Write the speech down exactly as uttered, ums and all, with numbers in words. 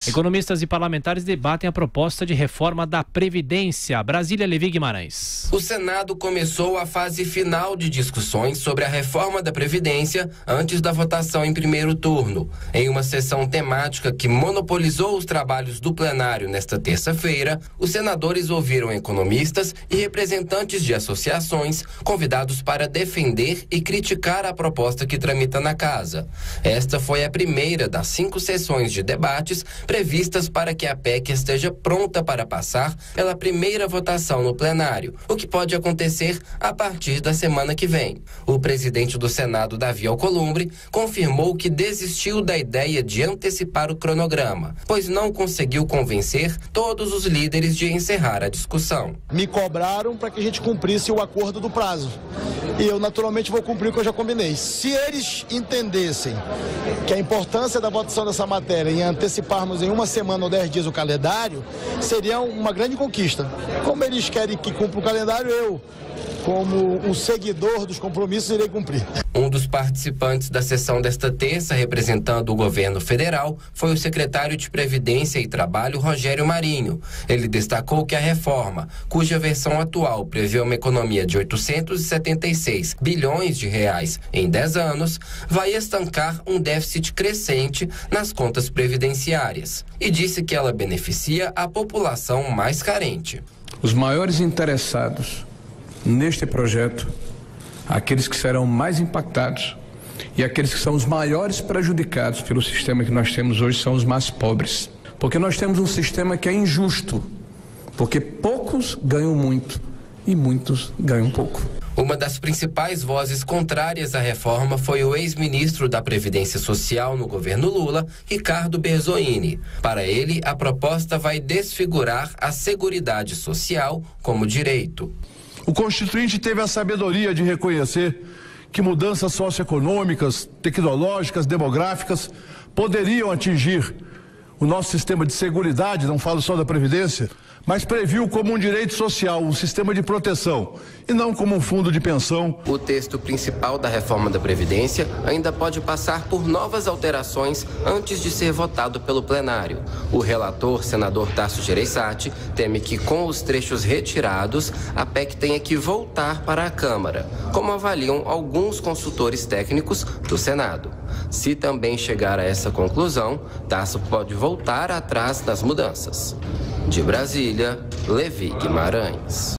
Economistas e parlamentares debatem a proposta de reforma da Previdência. Brasília, Levi Guimarães. O Senado começou a fase final de discussões sobre a reforma da Previdência antes da votação em primeiro turno. Em uma sessão temática que monopolizou os trabalhos do plenário nesta terça-feira, os senadores ouviram economistas e representantes de associações convidados para defender e criticar a proposta que tramita na casa. Esta foi a primeira das cinco sessões de debates previstas para que a P E C esteja pronta para passar pela primeira votação no plenário, o que pode acontecer a partir da semana que vem. O presidente do Senado, Davi Alcolumbre, confirmou que desistiu da ideia de antecipar o cronograma, pois não conseguiu convencer todos os líderes de encerrar a discussão. Me cobraram para que a gente cumprisse o acordo do prazo. E eu, naturalmente, vou cumprir o que eu já combinei. Se eles entendessem que a importância da votação dessa matéria em anteciparmos em uma semana ou dez dias o calendário, seria uma grande conquista. Como eles querem que cumpra o calendário, eu, como um seguidor dos compromissos, irei cumprir. Um dos participantes da sessão desta terça, representando o governo federal, foi o secretário de Previdência e Trabalho, Rogério Marinho. Ele destacou que a reforma, cuja versão atual prevê uma economia de oitocentos e setenta e seis bilhões de reais em dez anos, vai estancar um déficit crescente nas contas previdenciárias. E disse que ela beneficia a população mais carente. Os maiores interessados neste projeto, aqueles que serão mais impactados e aqueles que são os maiores prejudicados pelo sistema que nós temos hoje são os mais pobres. Porque nós temos um sistema que é injusto, porque poucos ganham muito e muitos ganham pouco. Uma das principais vozes contrárias à reforma foi o ex-ministro da Previdência Social no governo Lula, Ricardo Berzoini. Para ele, a proposta vai desfigurar a Seguridade Social como direito. O Constituinte teve a sabedoria de reconhecer que mudanças socioeconômicas, tecnológicas, demográficas poderiam atingir o nosso sistema de seguridade, não falo só da Previdência, mas previu como um direito social, um sistema de proteção, e não como um fundo de pensão. O texto principal da reforma da Previdência ainda pode passar por novas alterações antes de ser votado pelo plenário. O relator, senador Tasso Gereissati, teme que com os trechos retirados, a P E C tenha que voltar para a Câmara, como avaliam alguns consultores técnicos do Senado. Se também chegar a essa conclusão, Tasso pode voltar atrás nas mudanças. De Brasília, Levi Guimarães.